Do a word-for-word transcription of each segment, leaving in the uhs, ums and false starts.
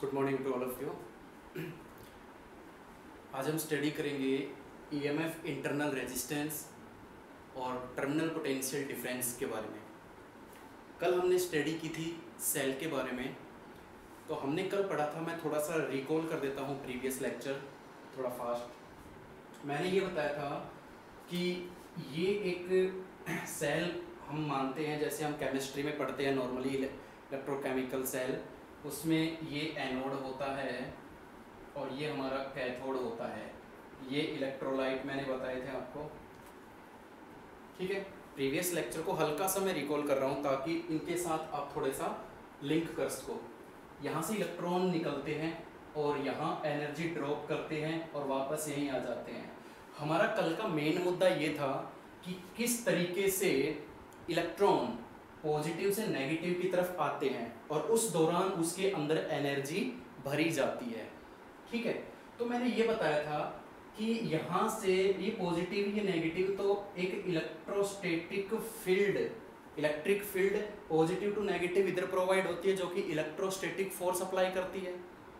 Good morning to all of you. आज हम study करेंगे ईएमएफ इंटरनल रेजिस्टेंस और टर्मिनल पोटेंशियल डिफरेंस के बारे में। कल हमने स्टडी की थी सेल के बारे में, तो हमने कल पढ़ा था, मैं थोड़ा सा रिकॉल कर देता हूँ प्रीवियस लेक्चर थोड़ा फास्ट। मैंने ये बताया था कि ये एक सेल हम मानते हैं, जैसे हम केमिस्ट्री में पढ़ते हैं नॉर्मली इलेक्ट्रोकेमिकल सेल, उसमें ये एनोड होता है और ये हमारा कैथोड होता है। ये इलेक्ट्रोलाइट मैंने बताए थे आपको, ठीक है। प्रीवियस लेक्चर को हल्का सा मैं रिकॉल कर रहा हूँ ताकि इनके साथ आप थोड़ा सा लिंक कर सको। यहाँ से इलेक्ट्रॉन निकलते हैं और यहाँ एनर्जी ड्रॉप करते हैं और वापस यहीं आ जाते हैं। हमारा कल का मेन मुद्दा ये था कि किस तरीके से इलेक्ट्रॉन पॉजिटिव से नेगेटिव की तरफ आते हैं और उस दौरान उसके अंदर एनर्जी भरी जाती है, ठीक है। तो मैंने ये बताया था कि यहाँ से ये पॉजिटिव ये नेगेटिव, तो एक electrostatic field, electric field positive to negative इधर प्रोवाइड होती है, जो कि इलेक्ट्रोस्टैटिक फोर्स अप्लाई करती है।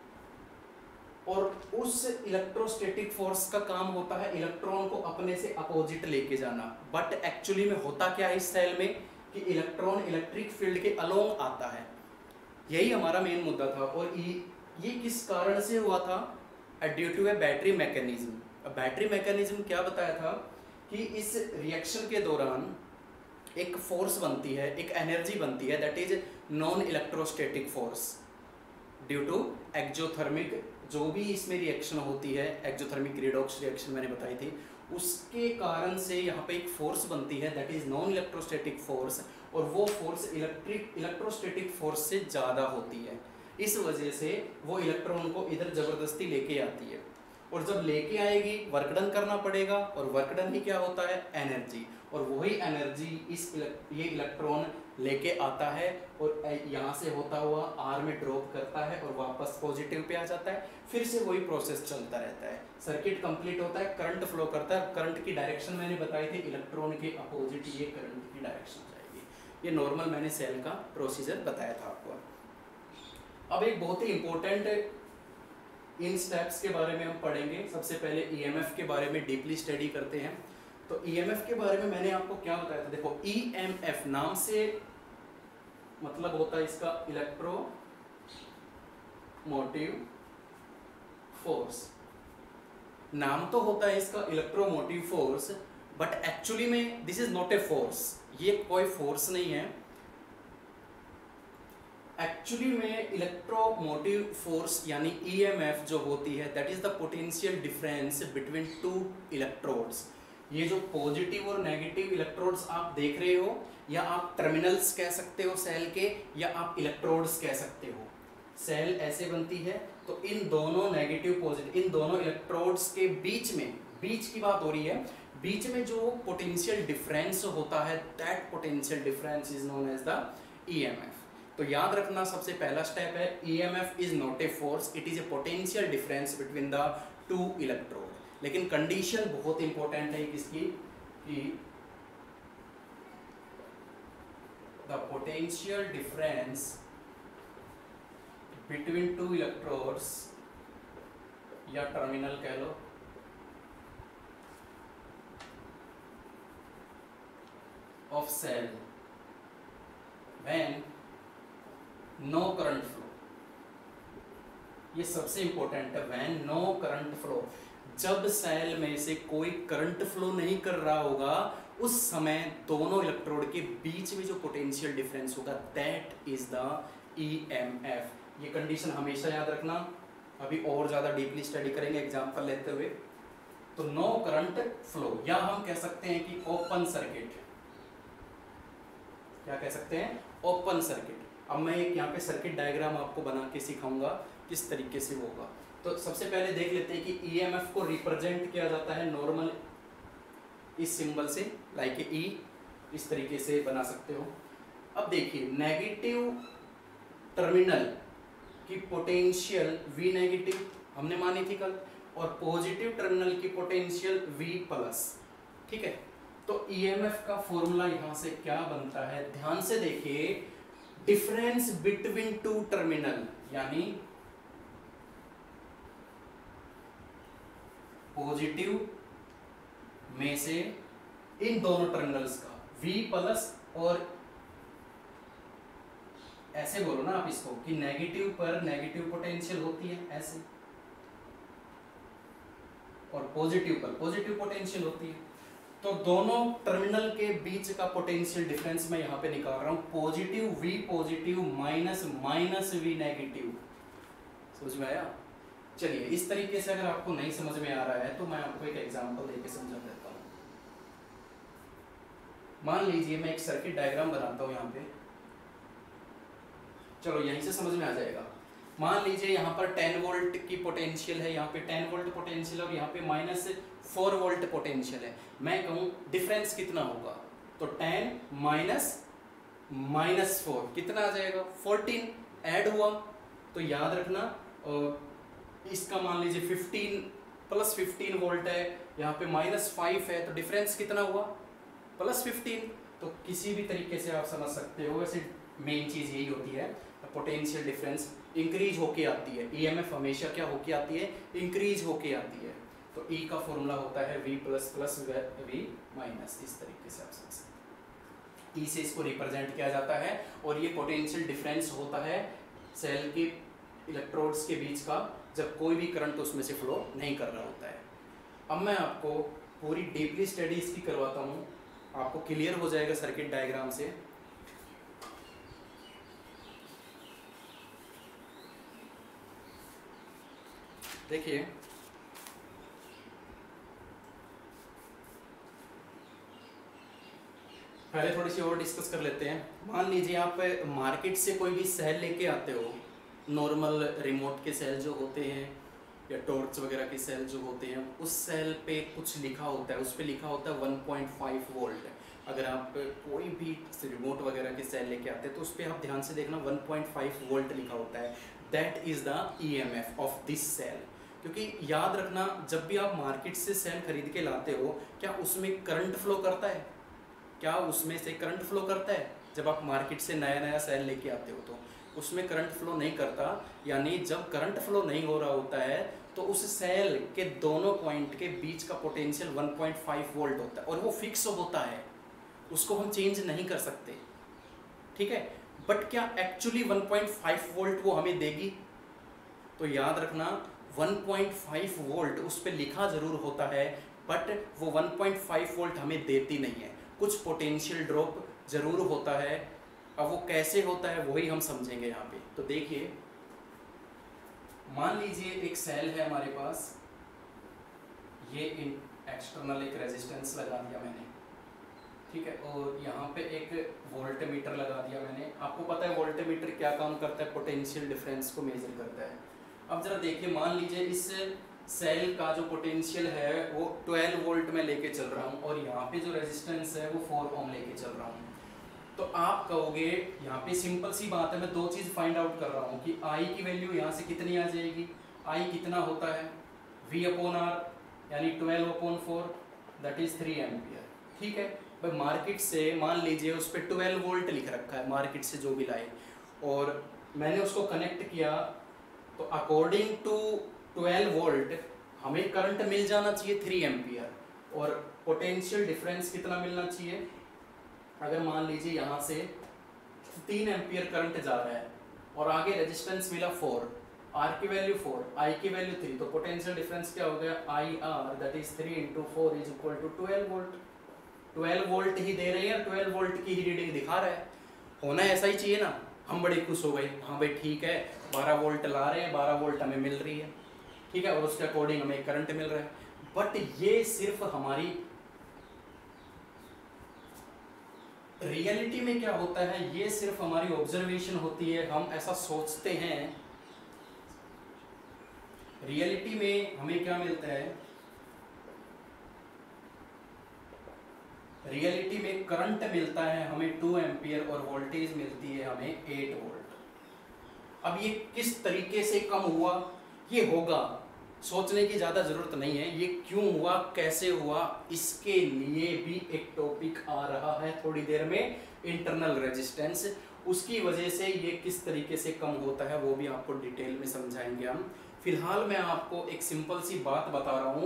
और उस इलेक्ट्रोस्टैटिक फोर्स का काम होता है इलेक्ट्रॉन को अपने से अपोजिट लेके जाना। बट एक्चुअली में होता क्या है इस सेल में कि इलेक्ट्रॉन इलेक्ट्रिक फील्ड के अलोंग आता है। यही हमारा मेन मुद्दा था। और ये किस कारण से हुआ था? Due to a battery mechanism. Battery mechanism क्या बताया था कि इस रिएक्शन के दौरान एक फोर्स बनती है, एक एनर्जी बनती है, that is non electrostatic force due to exothermic, जो भी इसमें रिएक्शन होती है, एक्जोथर्मिक रिडॉक्स रिएक्शन मैंने बताई थी, उसके कारण से यहाँ पे एक फोर्स बनती है, that is non electrostatic force. और वो फोर्स इलेक्ट्रिक इलेक्ट्रोस्टैटिक फोर्स से ज़्यादा होती है। इस वजह से वो इलेक्ट्रॉन को इधर ज़बरदस्ती लेके आती है। और जब लेके आएगी वर्क डन करना पड़ेगा, और वर्क डन ही क्या होता है? एनर्जी। और वही एनर्जी इस ये इलेक्ट्रॉन लेके आता है और यहाँ से होता हुआ आर में ड्रॉप करता है और वापस पॉजिटिव पे आ जाता है। फिर से वही प्रोसेस चलता रहता है, सर्किट कंप्लीट होता है, करंट फ्लो करता है। करंट की डायरेक्शन मैंने बताई थी, इलेक्ट्रॉन के अपोजिट ये करंट की डायरेक्शन जाएगी। ये नॉर्मल मैंने सेल का प्रोसीजर बताया था आपको। अब एक बहुत ही इंपॉर्टेंट इन स्टेप्स के बारे में हम पढ़ेंगे। सबसे पहले ईएमएफ के बारे में डीपली स्टडी करते हैं। तो ईएमएफ के बारे में मैंने आपको क्या बताया था? देखो, ईएमएफ नाम से मतलब होता है इसका इलेक्ट्रो मोटिव फोर्स। नाम तो होता है इसका इलेक्ट्रोमोटिव फोर्स, बट एक्चुअली में this is not a force. ये कोई फोर्स नहीं है। एक्चुअली में इलेक्ट्रोमोटिव फोर्स यानी ईएमएफ जो होती है, that is the potential difference between two electrodes. ये जो पॉजिटिव और नेगेटिव इलेक्ट्रोड्स आप देख रहे हो, या आप टर्मिनल्स कह सकते हो सेल के, या आप इलेक्ट्रोड्स कह सकते हो। सेल ऐसे बनती है, तो इन दोनों नेगेटिव पॉजिटिव, इन दोनों इलेक्ट्रोड्स के बीच में, बीच की बात हो रही है, बीच में जो पोटेंशियल डिफरेंस होता है, that potential difference is known as the EMF. तो याद रखना, सबसे पहला स्टेप है EMF is not a force, it is a potential difference between the two electrode. लेकिन कंडीशन बहुत इंपॉर्टेंट है किसकी, कि the potential difference between two electrodes, या टर्मिनल कह लो, of cell when no current flow. ये सबसे इंपॉर्टेंट है, व्हेन नो करंट फ्लो। जब सेल में से कोई करंट फ्लो नहीं कर रहा होगा, उस समय दोनों इलेक्ट्रोड के बीच में जो पोटेंशियल डिफरेंस होगा, दैट इज द ईएमएफ। ये कंडीशन हमेशा याद रखना। अभी और ज्यादा डीपली स्टडी करेंगे एग्जांपल लेते हुए। तो नो करंट फ्लो, या हम कह सकते हैं कि ओपन सर्किट। क्या कह सकते हैं? Open circuit. अब मैं एक यहाँ पे सर्किट डायग्राम आपको बना के सिखाऊंगा किस तरीके से वो होगा। तो सबसे पहले देख लेते हैं कि ईएमएफ को रिप्रेजेंट किया जाता है नॉर्मल इस सिंबल से, लाइक ई, इस तरीके से बना सकते हो। अब देखिए, नेगेटिव टर्मिनल की पोटेंशियल वी नेगेटिव हमने मानी थी कल, और पॉजिटिव टर्मिनल की पोटेंशियल वी प्लस, ठीक है। तो ईएमएफ का फॉर्मूला यहाँ से क्या बनता है? ध्यान से देखिए, डिफरेंस बिटवीन टू टर्मिनल, यानी पॉजिटिव में से इन दोनों टर्मिनल्स का V प्लस, और ऐसे बोलो ना आप इसको कि नेगेटिव पर नेगेटिव पोटेंशियल होती है ऐसे, और पॉजिटिव पर पॉजिटिव पोटेंशियल होती है। तो दोनों टर्मिनल के बीच का पोटेंशियल डिफरेंस मैं यहाँ पे निकाल रहा हूँ, positive V positive minus minus V negative. समझ में आया? चलिए, इस तरीके से अगर आपको नहीं समझ में आ रहा है तो मैं आपको एक एग्जांपल देके समझा देता हूँ। मान लीजिए मैं एक सर्किट डायग्राम बनाता हूँ यहाँ पे, चलो यहीं से समझ में आ जाएगा। मान लीजिए यहाँ पर टेन वोल्ट की पोटेंशियल है, यहाँ पे टेन वोल्ट पोटेंशियल और यहाँ पे माइनस फोर वोल्ट पोटेंशियल है। मैं कहूँ डिफरेंस कितना होगा, तो टेन माइनस माइनस फोर कितना आ जाएगा, फोर्टीन ऐड हुआ। तो याद रखना इसका मान लीजिए फिफ्टीन प्लस फिफ्टीन वोल्ट है, यहाँ पे माइनस फाइव है, तो डिफरेंस कितना हुआ, प्लस फिफ्टीन। तो किसी भी तरीके से आप समझ सकते हो। वैसे मेन चीज़ यही होती है, पोटेंशियल डिफरेंस इंक्रीज होके आती है, ईएमएफ हमेशा क्या होके आती है, इंक्रीज होके आती है। तो ई का फॉर्मूला होता है V plus plus V minus, इस तरीके से आप समझ सकते हैं। ई से इसको रिप्रेजेंट किया जाता है, और ये पोटेंशियल डिफरेंस होता है सेल के इलेक्ट्रोड्स के बीच का, जब कोई भी करंट उसमें से फ्लो नहीं कर रहा होता है। अब मैं आपको पूरी डीपली स्टडी इसकी करवाता हूँ, आपको क्लियर हो जाएगा सर्किट डायग्राम से। देखिए, पहले थोड़ी सी और डिस्कस कर लेते हैं। मान लीजिए आप मार्केट से कोई भी सेल लेके आते हो, नॉर्मल रिमोट के सेल जो होते हैं या टॉर्च वगैरह के सेल जो होते हैं, उस सेल पे कुछ लिखा होता है, उस पे लिखा होता है वन पॉइंट फाइव वोल्ट। अगर आप कोई भी रिमोट वगैरह के सेल लेके आते हैं तो उस पर आप ध्यान से देखना वन पॉइंट फाइव वोल्ट लिखा होता है, that is the E M F of this cell. क्योंकि याद रखना, जब भी आप मार्केट से सेल खरीद के लाते हो, क्या उसमें करंट फ्लो करता है, क्या उसमें से करंट फ्लो करता है? जब आप मार्केट से नया नया सेल लेके आते हो तो उसमें करंट फ्लो नहीं करता। यानी जब करंट फ्लो नहीं हो रहा होता है तो उस सेल के दोनों पॉइंट के बीच का potential one point five volt होता है, और वो फिक्स होता है, उसको हम चेंज नहीं कर सकते, ठीक है। बट क्या actually one point five volt वो हमें देगी? तो याद रखना वन पॉइंट फाइव वोल्ट उस पर लिखा जरूर होता है, बट वो वन पॉइंट फाइव वोल्ट हमें देती नहीं है, कुछ पोटेंशियल ड्रॉप जरूर होता है। अब वो कैसे होता है वही हम समझेंगे यहाँ पे। तो देखिए, मान लीजिए एक सेल है हमारे पास, ये एक्सटर्नल एक रेजिस्टेंस लगा दिया मैंने, ठीक है, और यहाँ पे एक वोल्ट मीटर लगा दिया मैंने। आपको पता है वोल्ट मीटर क्या काम करता है, पोटेंशियल डिफरेंस को मेजर करता है। अब जरा देखिए, मान लीजिए इस सेल का जो पोटेंशियल है वो ट्वेल्व वोल्ट में लेके चल रहा हूँ, और यहाँ पे जो रेजिस्टेंस है वो फोर ओम लेके चल रहा हूँ। तो आप कहोगे, यहाँ पे सिंपल सी बात है, मैं दो चीज़ फाइंड आउट कर रहा हूँ कि आई की वैल्यू यहाँ से कितनी आ जाएगी। आई कितना होता है, वी अपॉन आर, यानी twelve upon four, that is three ampere, ठीक है। भाई मार्केट से मान लीजिए उस पर ट्वेल्व वोल्ट लिख रखा है, मार्केट से जो भी लाए, और मैंने उसको कनेक्ट किया, तो अकॉर्डिंग टू ट्वेल्व वोल्ट हमें करंट मिल जाना चाहिए थ्री एम्पियर, और पोटेंशियल डिफरेंस कितना मिलना चाहिए। अगर मान लीजिए यहाँ से तीन एम्पियर करंट जा रहा है और आगे रेजिस्टेंस मिला फोर, आर की वैल्यू फोर, आई की वैल्यू थ्री, तो पोटेंशियल डिफरेंस क्या हो गया, I R that is three into four is equal to twelve volt. Twelve volt ही दे रही है, ट्वेल्व वोल्ट की ही रीडिंग दिखा रहा है, होना ऐसा ही चाहिए ना। हम बड़े खुश हो गए, हाँ भाई ठीक है, बारह वोल्ट ला रहे हैं, बारह वोल्ट हमें मिल रही है, ठीक है, और उसके अकॉर्डिंग हमें करंट मिल रहा है। बट ये सिर्फ हमारी रियलिटी में क्या होता है, ये सिर्फ हमारी ऑब्जर्वेशन होती है, हम ऐसा सोचते हैं। रियलिटी में हमें क्या मिलता है, रियलिटी में करंट मिलता है हमें टू एम्पियर और वोल्टेज मिलती है हमें एट वोल्ट। अब ये किस तरीके से कम हुआ, ये होगा, सोचने की ज़्यादा ज़रूरत नहीं है, ये क्यों हुआ, कैसे हुआ, इसके लिए भी एक टॉपिक आ रहा है थोड़ी देर में, इंटरनल रेजिस्टेंस। उसकी वजह से ये किस तरीके से कम होता है वो भी आपको डिटेल में समझाएंगे हम। फिलहाल मैं आपको एक सिंपल सी बात बता रहा हूँ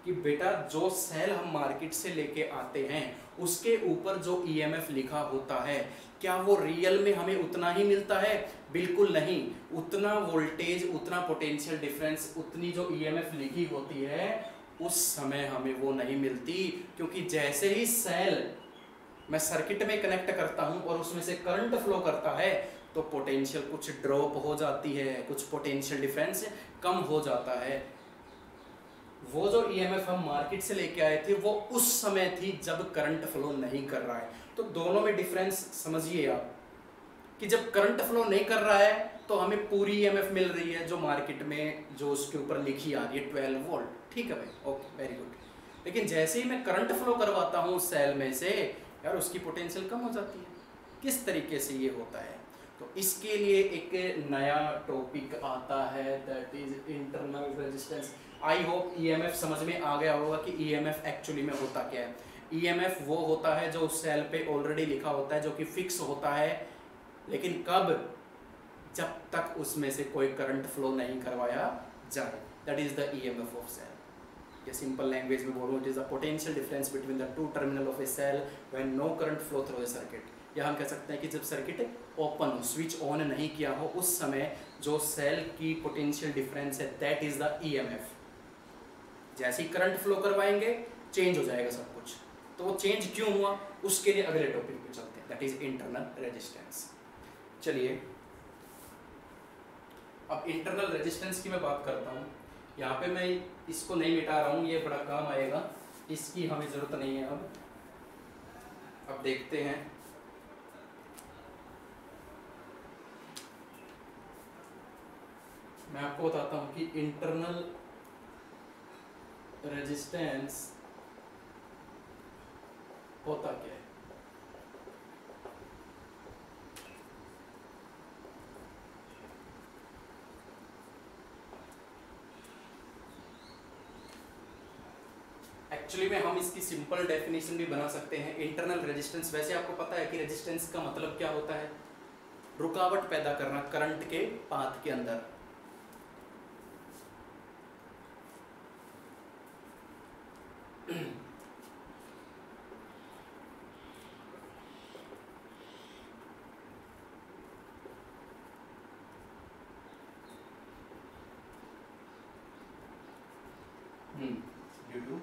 कि बेटा जो सेल हम मार्केट से लेके आते हैं उसके ऊपर जो ईएमएफ लिखा होता है क्या वो रियल में हमें उतना ही मिलता है? बिल्कुल नहीं। उतना वोल्टेज, उतना पोटेंशियल डिफरेंस, उतनी जो ईएमएफ लिखी होती है उस समय हमें वो नहीं मिलती, क्योंकि जैसे ही सेल मैं सर्किट में कनेक्ट करता हूं और उसमें से करंट फ्लो करता है तो पोटेंशियल कुछ ड्रॉप हो जाती है, कुछ पोटेंशियल डिफरेंस कम हो जाता है। वो जो ईएमएफ हम मार्केट से लेके आए थे वो उस समय थी जब करंट फ्लो नहीं कर रहा है। तो दोनों में डिफरेंस समझिए आप कि जब करंट फ्लो नहीं कर रहा है तो हमें पूरी ईएमएफ मिल रही है जो मार्केट में जो उसके ऊपर लिखी आ रही है ट्वेल्व वोल्ट, ठीक है भाई, ओके वेरी गुड। लेकिन जैसे ही मैं करंट फ्लो करवाता हूँ सेल में से यार उसकी पोटेंशियल कम हो जाती है। किस तरीके से ये होता है? तो इसके लिए एक नया टॉपिक आता है that is internal resistance. I hope EMF समझ में आ गया होगा कि ईएमएफ एक्चुअली में होता क्या है। ईएमएफ वो होता है जो उस सेल पे ऑलरेडी लिखा होता है, जो कि फिक्स होता है, लेकिन कब? जब तक उसमें से कोई करंट फ्लो नहीं करवाया जाए। That is the EMF of cell. ये सिंपल लैंग्वेज में बोलूँ, it is the potential difference between the two terminal of a cell when no current flow through the circuit. या हम कह सकते हैं कि जब सर्किट ओपन हो, स्विच ऑन नहीं किया हो, उस समय जो सेल की पोटेंशियल डिफरेंस है दैट इज द ईएमएफ। जैसे ही करंट फ्लो करवाएंगे चेंज हो जाएगा सब कुछ। तो वो चेंज क्यों हुआ उसके लिए अगले टॉपिक पे चलते हैं, दैट इज इंटरनल रेजिस्टेंस। चलिए अब इंटरनल रेजिस्टेंस की मैं बात करता हूँ। यहाँ पे मैं इसको नहीं मिटा रहा हूँ, ये बड़ा काम आएगा, इसकी हमें ज़रूरत नहीं है। अब अब देखते हैं मैं आपको बताता हूँ कि इंटरनल रेजिस्टेंस होता क्या है। एक्चुअली में हम इसकी सिंपल डेफिनेशन भी बना सकते हैं। इंटरनल रेजिस्टेंस, वैसे आपको पता है कि रेजिस्टेंस का मतलब क्या होता है? रुकावट पैदा करना करंट के पाथ के अंदर। ड्यू टू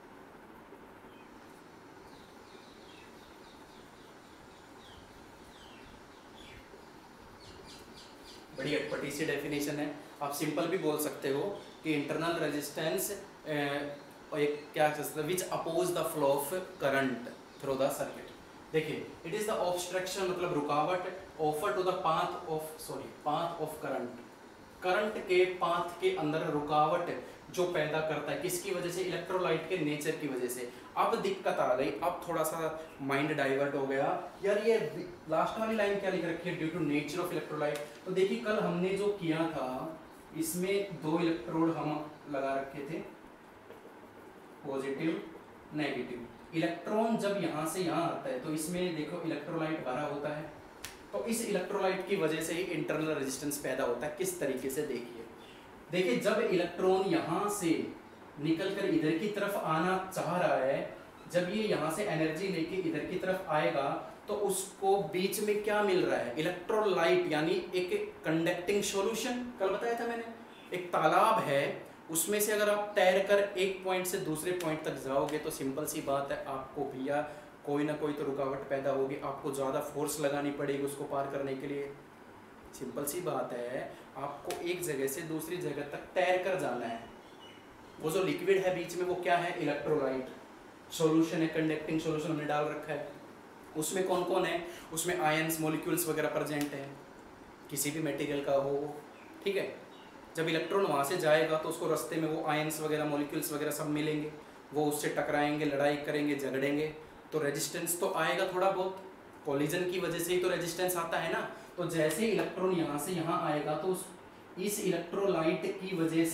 बड़ी अटपटी सी डेफिनेशन है। आप सिंपल भी बोल सकते हो कि इंटरनल रेजिस्टेंस एक क्या कह सकते हैं, which oppose the flow of current through the circuit. देखिए इट इज द ऑब्स्ट्रक्शन मतलब रुकावट offer to the path of sorry path of current. Current के पाथ के अंदर रुकावट जो पैदा करता है, किसकी वजह से? इलेक्ट्रोलाइट के नेचर की वजह से। अब दिक्कत आ गई, अब थोड़ा सा माइंड डाइवर्ट हो गया यार, ये लास्ट वाली लाइन क्या लिख रखी है? Due to nature of electrolyte. तो देखिए कल हमने जो किया था इसमें दो इलेक्ट्रोड हम लगा रखे थे, पॉजिटिव नेगेटिव। इलेक्ट्रॉन जब यहाँ से यहाँ आता है तो इसमें देखो इलेक्ट्रोलाइट भरा होता है, तो इस इलेक्ट्रोलाइट की वजह से ही इंटरनल रेजिस्टेंस पैदा होता है। किस तरीके से? देखिए देखिए जब इलेक्ट्रॉन यहाँ से निकलकर इधर की तरफ आना चाह रहा है, जब ये यहाँ से एनर्जी लेके इधर की तरफ आएगा तो उसको बीच में क्या मिल रहा है? इलेक्ट्रोलाइट, यानी एक कंडक्टिंग सॉल्यूशन। कल बताया था मैंने, एक तालाब है, उसमें से अगर आप तैर कर एक पॉइंट से दूसरे पॉइंट तक जाओगे तो सिंपल सी बात है आपको भैया कोई ना कोई तो रुकावट पैदा होगी, आपको ज़्यादा फोर्स लगानी पड़ेगी उसको पार करने के लिए। सिंपल सी बात है, आपको एक जगह से दूसरी जगह तक तैर कर जाना है। वो जो लिक्विड है बीच में वो क्या है? इलेक्ट्रोलाइट सॉल्यूशन है, कंडक्टिंग सॉल्यूशन हमने डाल रखा है। उसमें कौन कौन है? उसमें आयंस मॉलिक्यूल्स वगैरह प्रेजेंट है, किसी भी मटेरियल का हो, ठीक है। जब इलेक्ट्रॉन वहाँ से जाएगा तो उसको रास्ते में वो आयंस वगैरह मॉलिक्यूल्स वगैरह सब मिलेंगे, वो उससे टकराएंगे, लड़ाई करेंगे, झगड़ेंगे, तो रेजिस्टेंस तो आएगा थोड़ा बहुत। कोलिजन की वजह से ही तो रेजिस्टेंस आता है ना। तो जैसे इलेक्ट्रॉन यहाँ से यहाँ आएगा तो उस इस इलेक्ट्रोलाइट की वजह से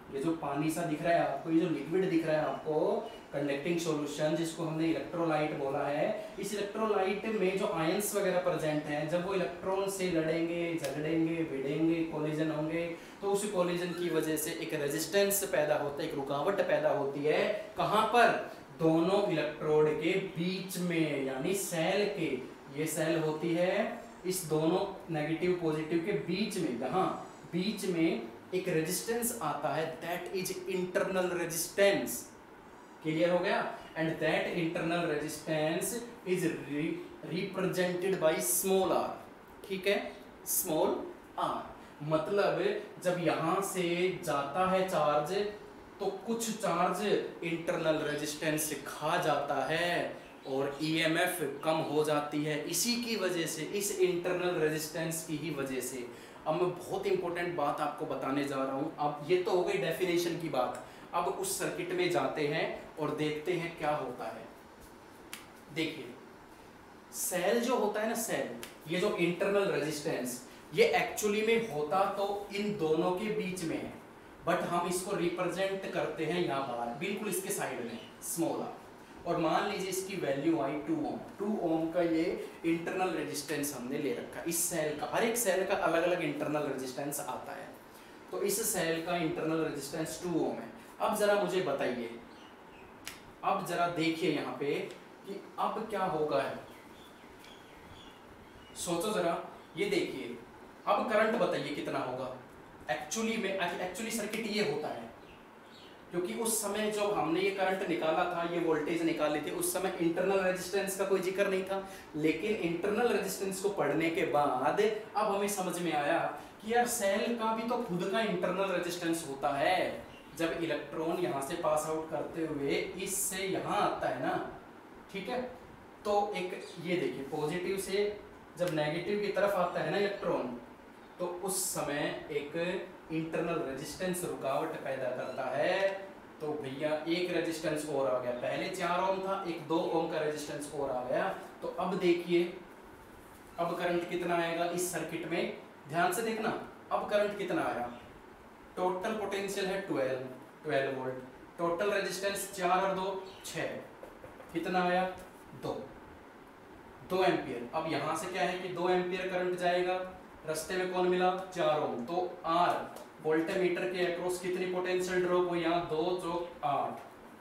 ये जो पानी सा दिख रहा है आपको, ये जो लिक्विड दिख रहा है आपको, कंडक्टिंग सॉल्यूशन जिसको हमने इलेक्ट्रोलाइट बोला है, इस इलेक्ट्रोलाइट में जो आयंस वगैरह प्रेजेंट हैं, जब वो इलेक्ट्रॉन से लड़ेंगे, झगड़ेंगे, भिड़ेंगे, कोलिजन होंगे, तो उस कोलिजन की वजह से एक रेजिस्टेंस पैदा होता है, एक रुकावट पैदा होती है। कहाँ पर? दोनों इलेक्ट्रोड के बीच में, यानी सेल के, ये सेल होती है इस दोनों नेगेटिव पॉजिटिव के बीच में, यहाँ बीच में एक रेजिस्टेंस आता है, that is internal resistance. Clear हो गया? And that internal resistance is represented by small R. ठीक है, स्मॉल आर। मतलब जब यहां से जाता है चार्ज तो कुछ चार्ज इंटरनल रेजिस्टेंस खा जाता है और ईएमएफ कम हो जाती है, इसी की वजह से, इस इंटरनल रेजिस्टेंस की ही वजह से। अब मैं बहुत इंपॉर्टेंट बात आपको बताने जा रहा हूं। अब ये तो हो गई डेफिनेशन की बात, अब उस सर्किट में जाते हैं और देखते हैं क्या होता है। देखिए, सेल जो होता है ना, सेल, ये जो इंटरनल रेजिस्टेंस, ये एक्चुअली में होता तो इन दोनों के बीच में है, बट हम इसको रिप्रेजेंट करते हैं यहाँ बाहर, बिल्कुल इसके साइड में, स्मॉल आर। और मान लीजिए इसकी वैल्यू आई टू ओम। टू ओम का ये इंटरनल रेजिस्टेंस हमने ले रखा। इस सेल का, हर एक सेल का अलग अलग इंटरनल रेजिस्टेंस आता है, तो इस सेल का इंटरनल रेजिस्टेंस टू ओम है। अब जरा मुझे बताइए, अब जरा देखिए यहाँ पे कि अब क्या होगा है, सोचो जरा, ये देखिए, अब करंट बताइए कितना होगा। एक्चुअली में एक्चुअली सर्किट ये होता है, क्योंकि उस समय जो हमने ये करंट निकाला था, ये वोल्टेज निकाली थी, उस समय इंटरनल रेजिस्टेंस का कोई जिक्र नहीं था। लेकिन इंटरनल रेजिस्टेंस को पढ़ने के बाद अब हमें समझ में आया कि यार सेल का भी तो खुद का इंटरनल रेजिस्टेंस होता है। जब इलेक्ट्रॉन यहाँ से पास आउट करते हुए इससे यहाँ आता है ना, ठीक है, तो एक ये देखिए, पॉजिटिव से जब नेगेटिव की तरफ आता है ना इलेक्ट्रॉन, तो उस समय एक इंटरनल रेजिस्टेंस रुकावट पैदा करता है। तो भैया एक रेजिस्टेंस और आ गया, पहले चार ओम था, एक दो ओम का रेजिस्टेंस और आ गया। तो अब देखिए, अब करंट कितना आएगा इस सर्किट में, ध्यान से देखना। अब करंट कितना आया, टोटल पोटेंशियल है twelve twelve volt, total resistance चार और दो छः, कितना आया, दो दो एम्पियर। अब यहां से क्या है कि दो एम्पियर करंट जाएगा, रास्ते में कौन मिला, चार ओम, तो आर वोल्टमीटर के अक्रॉस कितनी पोटेंशियल ड्रॉप हुई, यहाँ दो चौक आठ।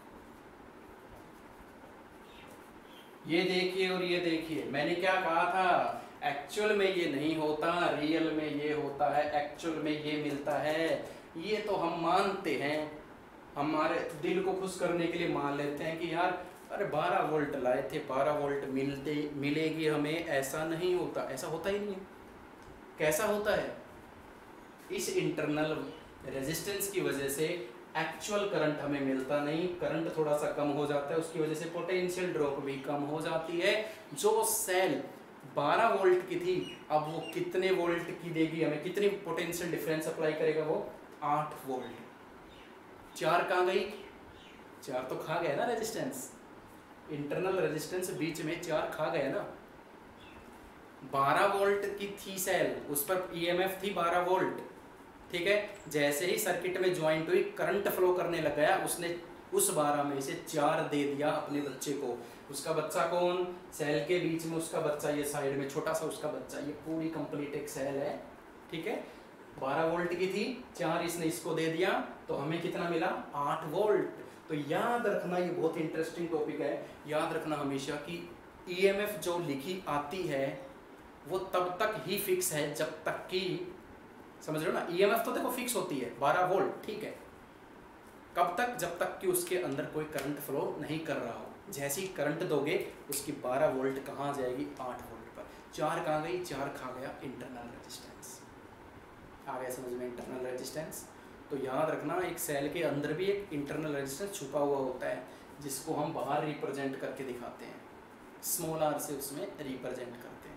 ये देखिए और ये देखिए, मैंने क्या कहा था, एक्चुअल में ये नहीं होता, रियल में ये होता है, एक्चुअल में ये मिलता है। ये तो हम मानते हैं, हमारे दिल को खुश करने के लिए मान लेते हैं कि यार अरे बारह वोल्ट लाए थे, बारह वोल्ट मिलते मिलेगी हमें, ऐसा नहीं होता, ऐसा होता ही नहीं है। कैसा होता है, इस इंटरनल रेजिस्टेंस की वजह से एक्चुअल करंट हमें मिलता नहीं, करंट थोड़ा सा कम हो जाता है, उसकी वजह से पोटेंशियल ड्रॉप भी कम हो जाती है। जो सेल बारह वोल्ट की थी, अब वो कितने वोल्ट की देगी हमें, कितनी पोटेंशियल डिफरेंस अप्लाई करेगा, वो आठ वोल्ट। चार कहाँ गई, चार तो खा गया ना रेजिस्टेंस, इंटरनल रेजिस्टेंस बीच में चार खा गया ना। बारह वोल्ट की थी सेल, उस पर ईएमएफ थी बारह वोल्ट, ठीक है। जैसे ही सर्किट में ज्वाइंट हुई, करंट फ्लो करने लग गया, उसने उस बारह में से चार दे दिया अपने बच्चे को। उसका बच्चा कौन, सेल के बीच में उसका बच्चा, ये साइड में छोटा सा उसका बच्चा, ये पूरी कंप्लीट एक सेल है, ठीक है। बारह वोल्ट की थी, चार इसने इसको दे दिया, तो हमें कितना मिला, आठ वोल्ट। तो याद रखना, ये बहुत इंटरेस्टिंग टॉपिक है, याद रखना हमेशा कि ईएमएफ जो लिखी आती है वो तब तक ही फिक्स है जब तक कि, समझ रहे हो ना, ईएमएफ तो देखो फिक्स होती है बारह वोल्ट, ठीक है। कब तक, जब तक कि उसके अंदर कोई करंट फ्लो नहीं कर रहा हो। जैसे ही करंट दोगे, उसकी बारह वोल्ट कहाँ जाएगी, आठ वोल्ट पर। चार कहाँ गई, चार खा गया इंटरनल रेजिस्टेंस। आ गया समझ में इंटरनल रेजिस्टेंस। तो याद रखना, एक सेल के अंदर भी एक इंटरनल रेजिस्टेंस छुपा हुआ होता है, जिसको हम बाहर रिप्रेजेंट करके दिखाते हैं, स्मॉल आर से उसमें रिप्रेजेंट करते हैं।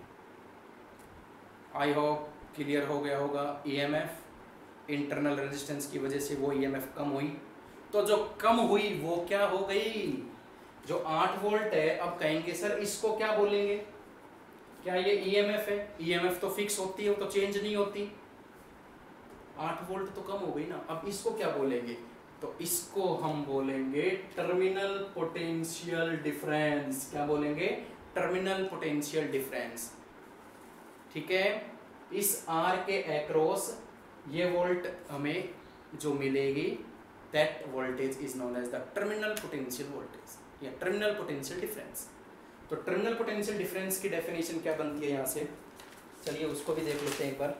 आई होप क्लियर हो गया होगा। ईएमएफ इंटरनल रेजिस्टेंस की वजह से वो ईएमएफ कम हुई, तो जो कम हुई वो क्या हो गई, जो आठ वोल्ट है, अब कहेंगे सर इसको क्या बोलेंगे, क्या ये ईएमएफ है, ईएमएफ तो फिक्स होती है, वो तो चेंज नहीं होती। आठ वोल्ट तो कम हो गई ना। अब इसको क्या बोलेंगे, तो इसको हम बोलेंगे टर्मिनल पोटेंशियल डिफरेंस। क्या बोलेंगे, टर्मिनल पोटेंशियल डिफरेंस। ठीक है, इस आर के एक्रॉस ये वोल्ट हमें जो मिलेगी, that voltage is known as the terminal potential voltage या टर्मिनल पोटेंशियल डिफरेंस। तो टर्मिनल पोटेंशियल डिफरेंस की डेफिनेशन क्या बनती है यहाँ से, चलिए उसको भी देख लेते हैं एक बार।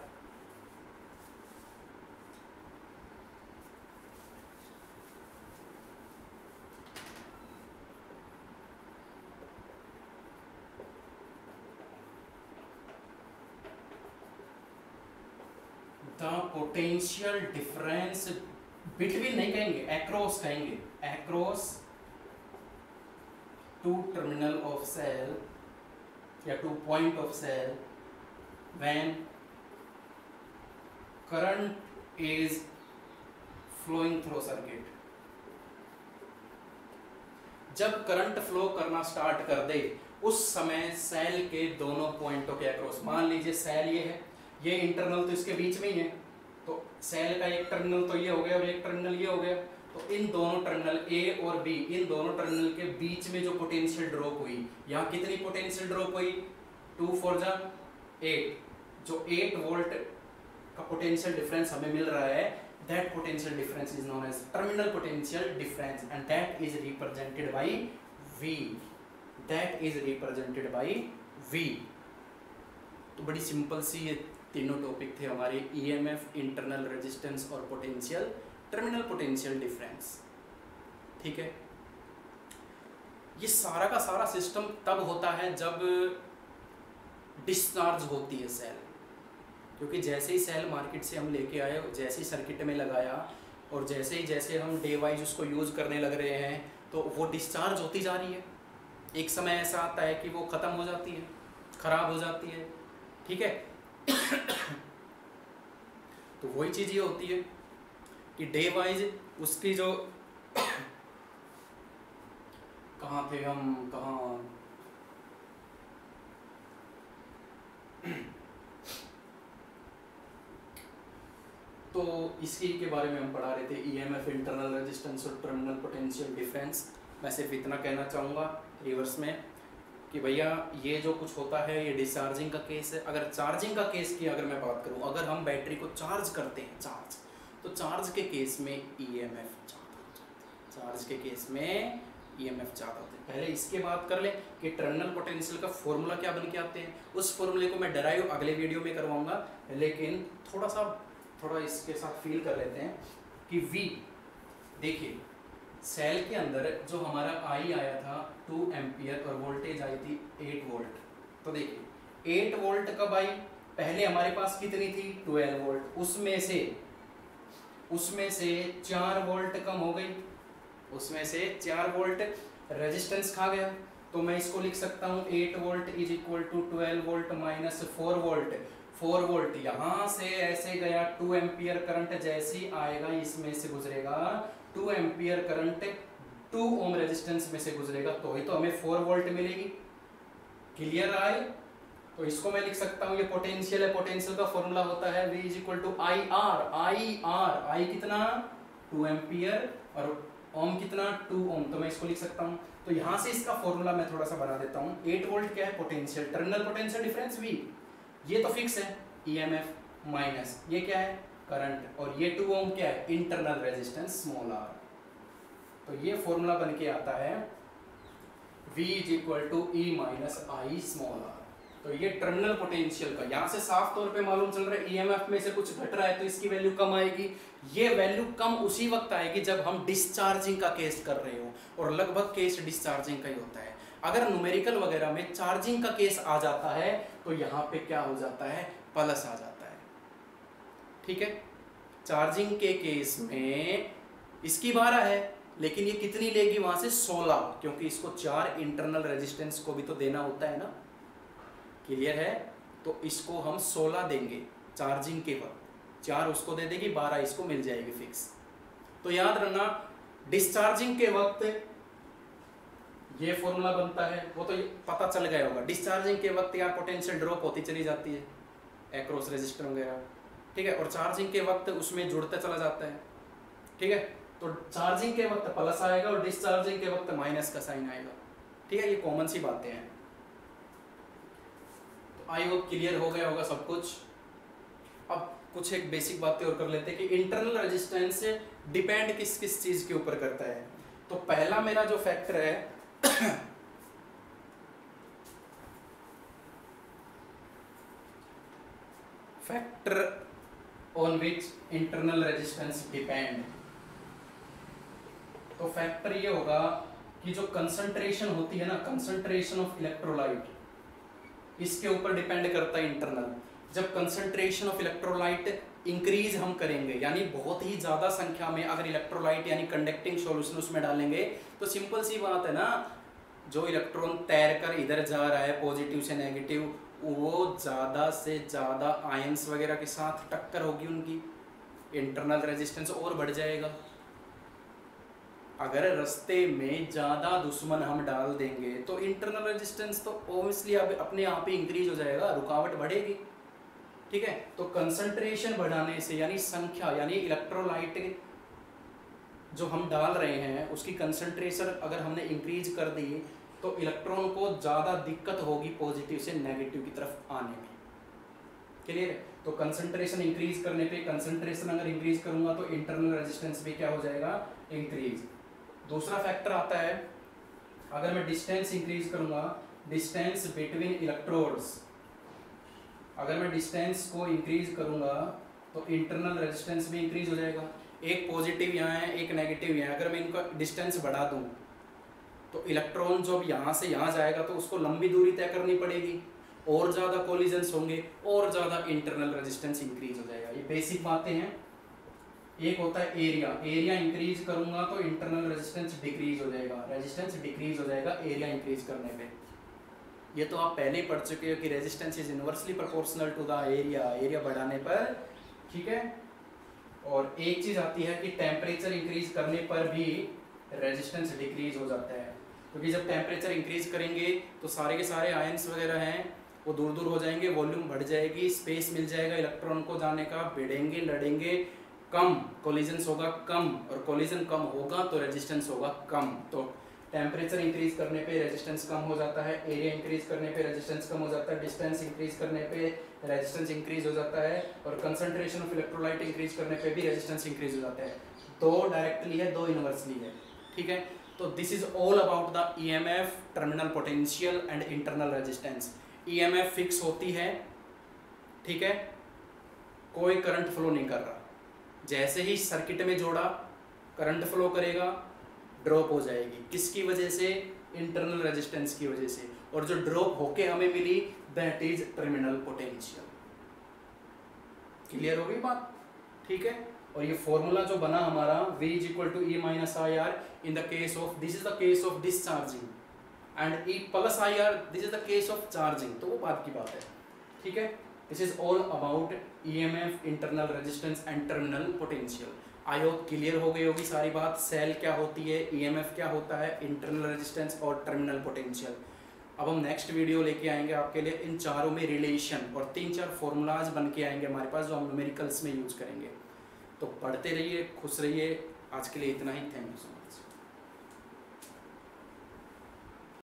द पोटेंशियल डिफरेंस बिटवीन नहीं कहेंगे, एक्रॉस कहेंगे, across two terminal of cell या two point of cell when current is flowing through circuit. जब करंट फ्लो करना स्टार्ट कर दे उस समय सेल के दोनों पॉइंटों के अक्रॉस, मान लीजिए सेल ये है, ये इंटरनल तो इसके बीच में ही है, तो सेल का एक टर्मिनल तो ये हो गया और एक टर्मिनल ये हो गया, तो इन दोनों टर्मिनल ए और बी, इन दोनों टर्मिनल के बीच में जो पोटेंशियल ड्रॉप हुई, यहाँ कितनी पोटेंशियल ड्रॉप हुई, टू फोर जा एट, जो एट वोल्ट का पोटेंशियल डिफरेंस हमें मिल रहा है, that potential difference is known as terminal potential difference and that is represented by V, that is represented by V। तो बड़ी सिंपल सी ये तीनों टॉपिक थे हमारे, ईएमएफ, इंटरनल रेजिस्टेंस और पोटेंशियल, टर्मिनल पोटेंशियल डिफरेंस। ठीक है, ये सारा का सारा सिस्टम तब होता है जब डिस्चार्ज होती है सेल, क्योंकि जैसे ही सेल मार्केट से हम लेके आए, जैसे ही सर्किट में लगाया और जैसे ही जैसे हम डे वाइज उसको यूज़ करने लग रहे हैं तो वो डिस्चार्ज होती जा रही है। एक समय ऐसा आता है कि वो ख़त्म हो जाती है, ख़राब हो जाती है। ठीक है तो वही चीज़ ये होती है कि डे वाइज उसकी जो कहाँ थे हम, कहाँ तो इसी के बारे में हम पढ़ा रहे थे, ईएमएफ, इंटरनल रेजिस्टेंस और टर्मिनल पोटेंशियल डिफरेंस। मैं सिर्फ इतना कहना चाहूँगा रिवर्स में कि भैया ये जो कुछ होता है ये डिस्चार्जिंग का केस है। अगर चार्जिंग का केस की अगर मैं बात करूँ, अगर हम बैटरी को चार्ज करते हैं, चार्ज, तो चार्ज के केस में ईएमएफ ज़्यादा होता है, चार्ज के केस में ईएमएफ ज़्यादा होते हैं। पहले इसके बात कर लें कि टर्मिनल पोटेंशियल का फॉर्मूला क्या बन के आते हैं, उस फॉर्मूले को मैं डराइव अगले वीडियो में करवाऊंगा, लेकिन थोड़ा सा थोड़ा इसके साथ फील कर लेते हैं कि V, देखिए सेल के अंदर जो हमारा आई आया था टू एम्पियर और वोल्टेज आई थी एट वोल्ट। तो देखिए एट वोल्ट कब आई, पहले हमारे पास कितनी थी, ट्वेल्व वोल्ट, उसमें से उसमें से चार वोल्ट कम हो गई, उसमें से चार वोल्ट रेजिस्टेंस खा गया। तो मैं इसको लिख सकता हूँ eight volt is equal to twelve volt minus four volt. Four volt यहाँ से ऐसे गया, टू एम्पियर करंट जैसे ही आएगा इसमें से गुजरेगा, two ampere current two ohm resistance में से गुजरेगा, तो ही तो हमें फोर वोल्ट मिलेगी। क्लियर आए, तो इसको मैं लिख सकता हूँ, ये पोटेंशियल है, पोटेंशियल का फॉर्मूला होता है V is equal to I R, I R, I कितना टू एम्पियर और ओम कितना टू ओम, तो मैं इसको लिख सकता हूँ। तो यहाँ से इसका फॉर्मूला मैं थोड़ा सा बना देता हूँ। एट वोल्ट क्या है, potential, terminal potential difference V, ये तो फिक्स है, ईएमएफ माइनस ये क्या है, करंट, और ये टू ओम क्या है, इंटरनल रेजिस्टेंस स्मॉल आर। तो ये फॉर्मूला बन के आता है V is equal to E minus I small R. तो ये टर्मिनल पोटेंशियल का, यहाँ से साफ तौर पे मालूम चल रहा है ईएमएफ में से कुछ घट रहा है तो इसकी वैल्यू कम आएगी। ये वैल्यू कम उसी वक्त आएगी जब हम डिस्चार्जिंग का केस कर रहे हो, और लगभग केस डिस्चार्जिंग का ही होता है। अगर न्यूमेरिकल वगैरह में चार्जिंग का केस आ जाता है तो यहाँ पे क्या हो जाता है, प्लस आ जाता है। ठीक है, चार्जिंग के केस में इसकी बारह है, लेकिन ये कितनी लेगी वहां से, सोलह, क्योंकि इसको चार इंटरनल रेजिस्टेंस को भी तो देना होता है ना। क्लियर है, तो इसको हम सोलह देंगे चार्जिंग के वक्त, चार उसको दे देगी, बारह इसको मिल जाएगी फिक्स। तो याद रखना डिस्चार्जिंग के वक्त ये फॉर्मूला बनता है, वो तो पता चल गया होगा। डिस्चार्जिंग के वक्त यार पोटेंशियल ड्रॉप होती चली जाती है, एक्रॉस रेजिस्टर वगैरह, ठीक है, और चार्जिंग के वक्त उसमें जुड़ता चला जाता है। ठीक है, तो चार्जिंग के वक्त प्लस आएगा और डिस्चार्जिंग के वक्त माइनस का साइन आएगा। ठीक है, ये कॉमन सी बातें हैं। तो आई होप क्लियर हो गया होगा सब कुछ। अब कुछ एक बेसिक बातें और कर लेते हैं कि इंटरनल रेजिस्टेंस डिपेंड किस किस चीज के ऊपर करता है। तो पहला मेरा जो फैक्टर है factor on which internal resistance depend, तो फैक्टर ये होगा कि जो कंसंट्रेशन होती है ना, कंसंट्रेशन ऑफ इलेक्ट्रोलाइट, इसके ऊपर डिपेंड करता है इंटरनल। जब कंसंट्रेशन ऑफ इलेक्ट्रोलाइट इंक्रीज हम करेंगे, यानी बहुत ही ज्यादा संख्या में अगर इलेक्ट्रोलाइट यानी कंडक्टिंग सॉल्यूशन उसमें डालेंगे, तो सिंपल सी बात है ना, जो इलेक्ट्रॉन तैरकर इधर जा रहा है पॉजिटिव से नेगेटिव, वो ज़्यादा से ज़्यादा आयंस वगैरह के साथ टक्कर होगी उनकी, इंटरनल रेजिस्टेंस और बढ़ जाएगा। अगर रास्ते में ज़्यादा दुश्मन हम डाल देंगे तो इंटरनल रेजिस्टेंस तो ऑब्वियसली अब अपने आप ही इंक्रीज हो जाएगा, रुकावट बढ़ेगी। ठीक है, तो कंसंट्रेशन बढ़ाने से यानी संख्या यानी इलेक्ट्रोलाइट जो हम डाल रहे हैं उसकी कंसंट्रेशन अगर हमने इंक्रीज कर दी तो इलेक्ट्रॉन को ज़्यादा दिक्कत होगी पॉजिटिव से नेगेटिव की तरफ आने में। क्लियर है? तो कंसंट्रेशन इंक्रीज करने पे, कंसंट्रेशन अगर इंक्रीज करूंगा तो इंटरनल रेजिस्टेंस भी क्या हो जाएगा, इंक्रीज। दूसरा फैक्टर आता है, अगर मैं डिस्टेंस इंक्रीज करूंगा, डिस्टेंस बिटवीन इलेक्ट्रोड्स, अगर मैं डिस्टेंस को इंक्रीज करूंगा तो इंटरनल रेजिस्टेंस भी इंक्रीज हो जाएगा। एक पॉजिटिव यहाँ है, एक नेगेटिव यहाँ है, अगर मैं इनका डिस्टेंस बढ़ा दूँ तो इलेक्ट्रॉन जो यहाँ से यहाँ जाएगा तो उसको लंबी दूरी तय करनी पड़ेगी, और ज़्यादा कोलिजन्स होंगे, और ज़्यादा इंटरनल रेजिस्टेंस इंक्रीज हो जाएगा। ये बेसिक बातें हैं। एक होता है एरिया, एरिया इंक्रीज करूंगा तो इंटरनल रेजिस्टेंस डिक्रीज हो जाएगा, रेजिस्टेंस डिक्रीज हो जाएगा एरिया इंक्रीज करने पे। ये तो आप पहले ही पढ़ चुके हो कि resistance is inversely proportional to the area, area बढ़ाने पर। ठीक है, और एक चीज आती है कि टेम्परेचर इंक्रीज करने पर भी रेजिस्टेंस डिक्रीज हो जाता है, क्योंकि जब टेम्परेचर इंक्रीज करेंगे तो सारे के सारे आयंस वगैरह हैं वो दूर दूर हो जाएंगे, वॉल्यूम बढ़ जाएगी, स्पेस मिल जाएगा इलेक्ट्रॉन को जाने का, भिड़ेंगे, लड़ेंगे, कम कोलिजन्स होगा कम, और कोलिजन कम होगा तो रेजिस्टेंस होगा कम। तो टेम्परेचर इंक्रीज करने पे रेजिस्टेंस कम हो जाता है, एरिया इंक्रीज करने पे रेजिस्टेंस कम हो जाता है, डिस्टेंस इंक्रीज करने पे रेजिस्टेंस इंक्रीज हो जाता है, और कंसंट्रेशन ऑफ इलेक्ट्रोलाइट इंक्रीज करने पे भी रेजिस्टेंस इंक्रीज हो जाता है। दो डायरेक्टली है, दो इनवर्सली है। ठीक है, तो this is all about the EMF, terminal potential and internal resistance. EMF fix होती है, ठीक है, कोई करंट फ्लो नहीं कर रहा, जैसे ही सर्किट में जोड़ा करंट फ्लो करेगा, ड्रॉप हो जाएगी। किसकी वजह से? इंटरनल रेजिस्टेंस की वजह से, और जो ड्रॉप होके हमें मिली that is terminal potential. Clear हो गई बात? ठीक है, और ये फॉर्मूला जो बना हमारा V is equal to E minus I R in the case of, this is the case of discharging, and E plus I R this is the case of charging. तो वो बात की बात है। ठीक है, this is all about EMF, internal resistance and terminal potential. I hope clear हो गई होगी सारी बात। सेल क्या होती है, ईएमएफ क्या होता है, इंटरनल रेजिस्टेंस और टर्मिनल पोटेंशियल। अब हम नेक्स्ट वीडियो लेके आएंगे आपके लिए इन चारों में रिलेशन, और तीन चार फॉर्मूलाज बन के आएंगे हमारे पास जो हम न्यूमेरिकल्स में यूज करेंगे। तो पढ़ते रहिए, खुश रहिए। आज के लिए इतना ही, थैंक यू सो मच।